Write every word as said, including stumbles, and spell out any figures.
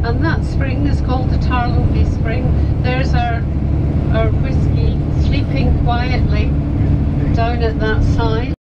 And that spring is called the Tarlopey Spring. There's our, our whiskey sleeping quietly down at that side.